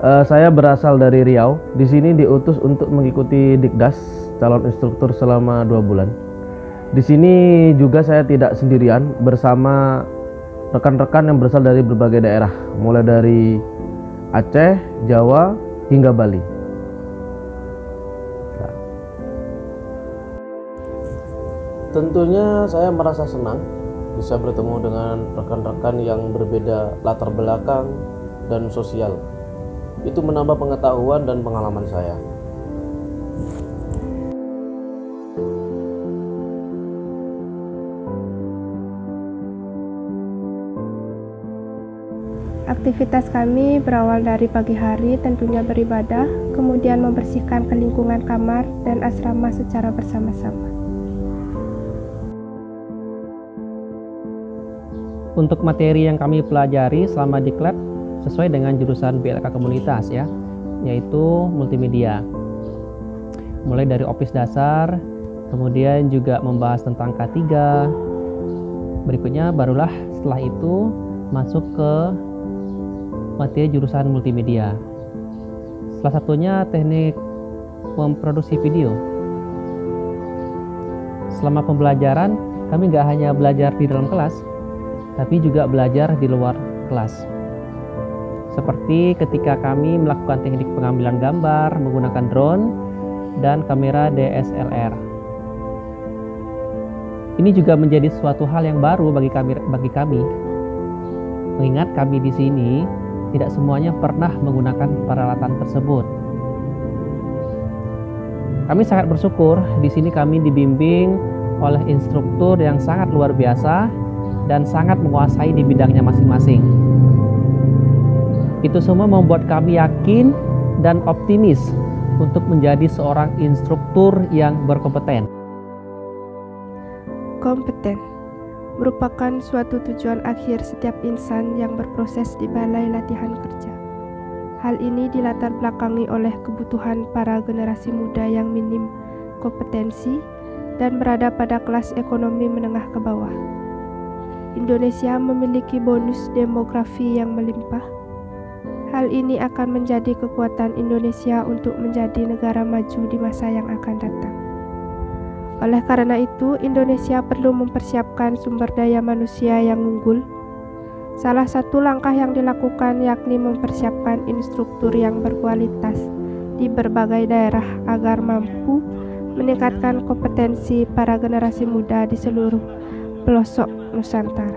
Saya berasal dari Riau. Di sini diutus untuk mengikuti Dikdas calon instruktur selama 2 bulan. Di sini juga saya tidak sendirian, bersama rekan-rekan yang berasal dari berbagai daerah, mulai dari Aceh, Jawa, hingga Bali. Tentunya saya merasa senang bisa bertemu dengan rekan-rekan yang berbeda latar belakang dan sosial. Itu menambah pengetahuan dan pengalaman saya. Aktivitas kami berawal dari pagi hari tentunya beribadah, kemudian membersihkan lingkungan kamar dan asrama secara bersama-sama. Untuk materi yang kami pelajari selama diklat sesuai dengan jurusan BLK komunitas ya, yaitu multimedia. Mulai dari Office dasar, kemudian juga membahas tentang K3. Berikutnya barulah setelah itu masuk ke materi jurusan multimedia. Salah satunya teknik memproduksi video. Selama pembelajaran, kami nggak hanya belajar di dalam kelas, tapi juga belajar di luar kelas. Seperti ketika kami melakukan teknik pengambilan gambar menggunakan drone dan kamera DSLR. Ini juga menjadi suatu hal yang baru bagi kami. Mengingat kami di sini tidak semuanya pernah menggunakan peralatan tersebut. Kami sangat bersyukur di sini kami dibimbing oleh instruktur yang sangat luar biasa dan sangat menguasai di bidangnya masing-masing. Itu semua membuat kami yakin dan optimis untuk menjadi seorang instruktur yang berkompeten. Kompeten merupakan suatu tujuan akhir setiap insan yang berproses di balai latihan kerja. Hal ini dilatar belakangi oleh kebutuhan para generasi muda yang minim kompetensi dan berada pada kelas ekonomi menengah ke bawah. Indonesia memiliki bonus demografi yang melimpah. Hal ini akan menjadi kekuatan Indonesia untuk menjadi negara maju di masa yang akan datang. Oleh karena itu, Indonesia perlu mempersiapkan sumber daya manusia yang unggul. Salah satu langkah yang dilakukan yakni mempersiapkan instruktur yang berkualitas di berbagai daerah agar mampu meningkatkan kompetensi para generasi muda di seluruh pelosok Nusantara.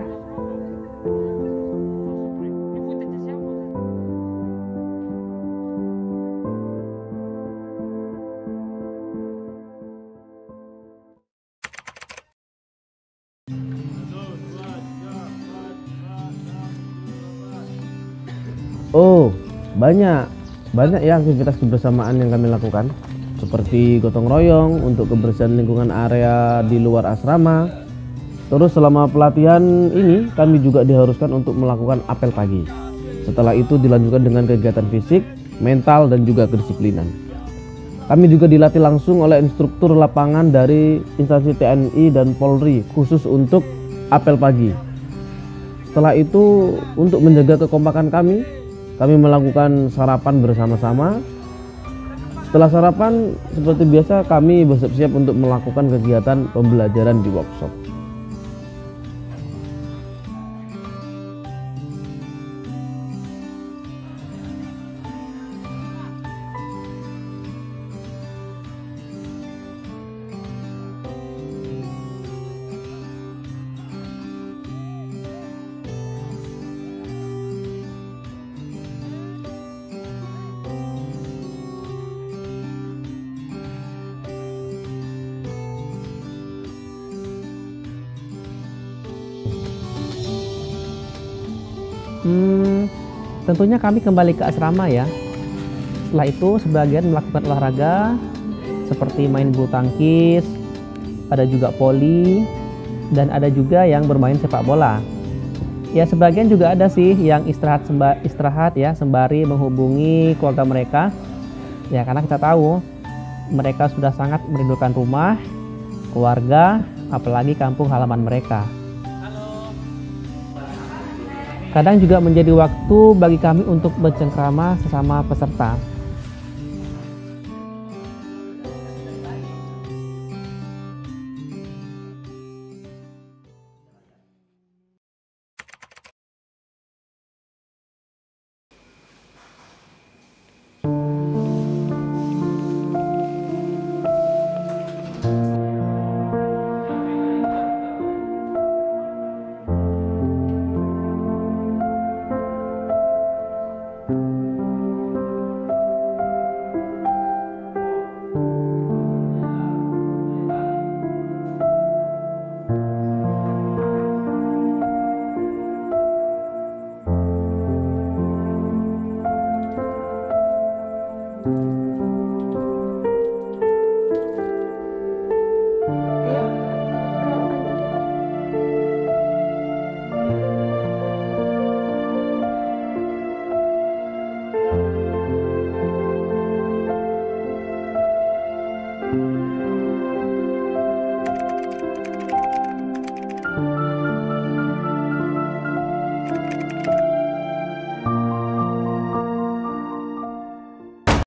Oh, banyak ya aktivitas kebersamaan yang kami lakukan, seperti gotong royong untuk kebersihan lingkungan area di luar asrama. Terus selama pelatihan ini kami juga diharuskan untuk melakukan apel pagi. Setelah itu dilanjutkan dengan kegiatan fisik, mental, dan juga kedisiplinan. Kami juga dilatih langsung oleh instruktur lapangan dari instansi TNI dan Polri khusus untuk apel pagi. Setelah itu untuk menjaga kekompakan kami melakukan sarapan bersama-sama. Setelah sarapan, seperti biasa kami bersiap-siap untuk melakukan kegiatan pembelajaran di workshop. Tentunya kami kembali ke asrama ya. Setelah itu sebagian melakukan olahraga seperti main bulu tangkis, ada juga voli, dan ada juga yang bermain sepak bola. Ya sebagian juga ada sih yang istirahat ya sembari menghubungi keluarga mereka. Ya karena kita tahu mereka sudah sangat merindukan rumah, keluarga, apalagi kampung halaman mereka. Kadang juga menjadi waktu bagi kami untuk bercengkrama sesama peserta.